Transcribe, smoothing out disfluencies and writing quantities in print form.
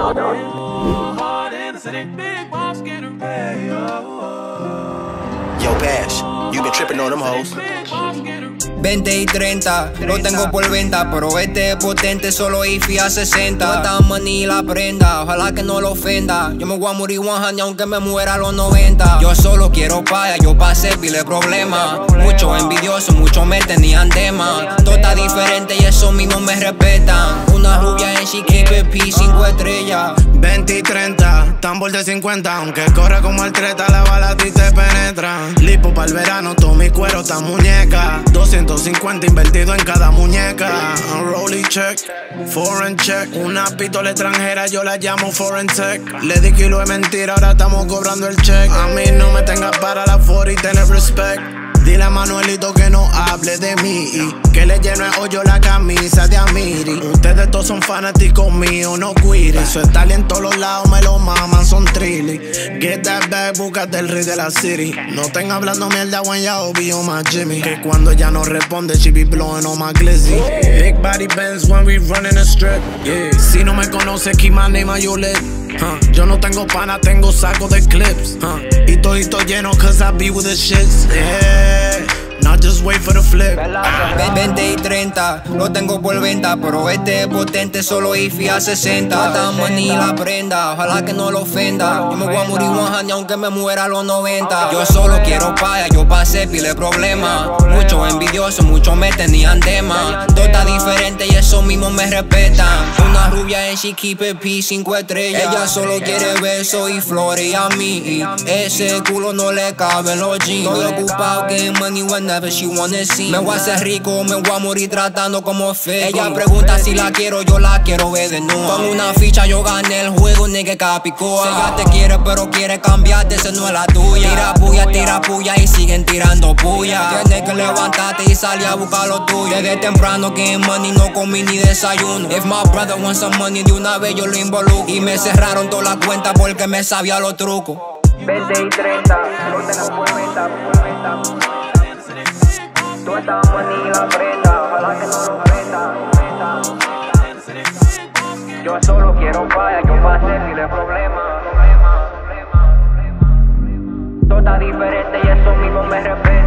Yo, Bash, you been tripping on them hoes. 20 y 30, lo tengo por venta, pero este es potente, solo IFI a 60. No está maní la prenda, ojalá que no lo ofenda. Yo me voy a morir 100 aunque me muera a los 90. Yo solo quiero paya, yo pasé pile problemas. Muchos envidiosos, muchos me tenían tema. Todo está diferente y eso mismo me respetan. Una rubia en she keep it P, 5 estrellas. 20 y 30, tambor de 50. Aunque corra como atleta, la bala a ti te penetra. Lipo para el verano, todo mi cuero está muñeca. 250 invertido en cada muñeca. Rolly check, foreign check. Una pistola extranjera, yo la llamo foreign tech. Le di kilo de mentira, ahora estamos cobrando el check. A mí no me tengas para la 40 y tener respect. Dile a Manuelito que no hable de mí, que le lleno el hoyo la camisa de Amiri. Ustedes todos son fanáticos míos, no queries. Su talento en todos los lados, me lo maman, son trilly. Get that bag, búscate el rey de la city. No estén hablando mierda when y'all be on my Jimmy. Que cuando ella no responde, she be blowing on my glizzy. Big body Benz when we running a strip, yeah. Si no me conoces, keep my name on your lip. Yo no tengo pana, tengo saco de clips. Y todito lleno, cause I be with the shits. Yeah, not just wait for the flip. 20 y 30, lo tengo por venta, pero este es potente, solo IFI a 60. No está maní la prenda, ojalá que no lo ofenda. Yo me voy a morir 100 aunque me muera a los 90. Yo solo quiero paya, yo pasé pile problemas. Muchos envidiosos, muchos me tenían tema. Todo está diferente y eso mismo me respetan. Una rubia en she keep it P, 5 estrellas. Ella solo quiere besos y flores y a mí ese culo no le cabe en los jeans. Estoy ocupado getting money whenever she wanna see. Me voy a hacer rico, me voy a morir tratando como fe. Ella pregunta si la quiero, yo la quiero ver de nuevo. Con una ficha yo gané el juego, nigga capicoa. Si ella te quiere pero quiere cambiarte, esa no es la tuya. Tira puya y siguen tirando puya. Tienes que levantarte y salir a buscar lo tuyo. Desde temprano que en money no comí ni desayuno. If my brother wants some money, de una vez yo lo involucro. Y me cerraron toda la cuenta porque me sabía los trucos. 20 y 30, no tengo por venta, Tú estás money la prenda, ojalá que no lo ofenda. Yo solo quiero paya, yo pasé pile problemas. Todo está diferente y eso mismo me respeto.